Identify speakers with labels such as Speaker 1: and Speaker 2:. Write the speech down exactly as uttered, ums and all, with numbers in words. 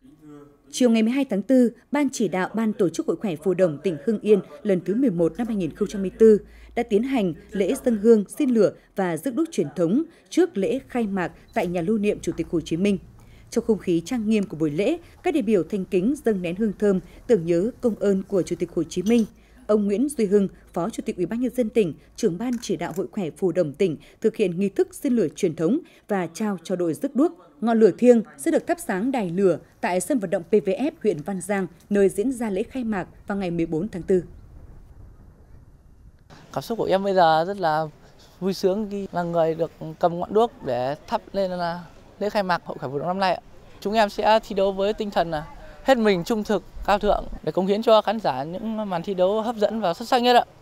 Speaker 1: Chiều ngày mười hai tháng tư, Ban chỉ đạo Ban tổ chức Hội khỏe Phù Đồng tỉnh Hưng Yên lần thứ mười một năm hai nghìn không trăm hai mươi tư đã tiến hành lễ dâng hương, xin lửa và rước đuốc truyền thống trước lễ khai mạc tại nhà lưu niệm Chủ tịch Hồ Chí Minh. Trong không khí trang nghiêm của buổi lễ, các đại biểu thành kính dâng nén hương thơm tưởng nhớ công ơn của Chủ tịch Hồ Chí Minh. Ông Nguyễn Duy Hưng, Phó Chủ tịch Ủy ban Nhân dân tỉnh, trưởng Ban chỉ đạo Hội khỏe Phù Đồng tỉnh thực hiện nghi thức xin lửa truyền thống và trao cho đội rước đuốc. Ngọn lửa thiêng sẽ được thắp sáng đài lửa tại sân vận động pê vê ép huyện Văn Giang, nơi diễn ra lễ khai mạc vào ngày mười bốn tháng tư.
Speaker 2: Cảm xúc của em bây giờ rất là vui sướng khi là người được cầm ngọn đuốc để thắp lên là lễ khai mạc Hội khỏe Phù Đồng năm nay. Chúng em sẽ thi đấu với tinh thần là hết mình trung thực, cao thượng để cống hiến cho khán giả những màn thi đấu hấp dẫn và xuất sắc nhất ạ.